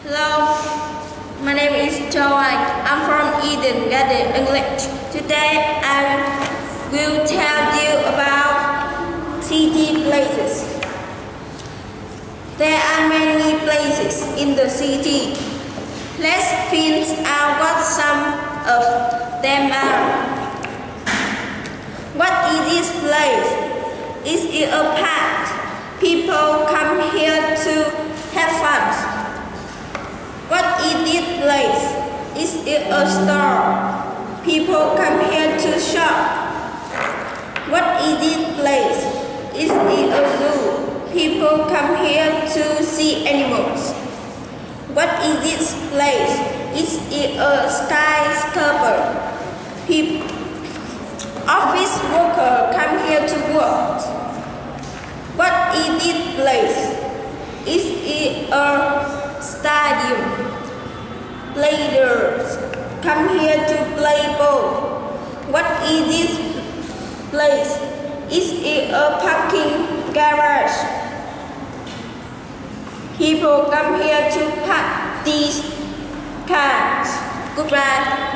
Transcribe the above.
Hello, my name is Joanne. I'm from Eden Garden English. Today I will tell you about city places. There are many places in the city. Let's find out what some of them are. What is this place? Is it a park? People come here to have fun. What is this place? Is it a store? People come here to shop. What is this place? Is it a zoo? People come here to see animals. What is this place? Is it a skyscraper? Office workers come here to work. What is this place? Is it a stadium? Players come here to play ball. What is this place? Is it a parking garage? People come here to park these cars. Goodbye.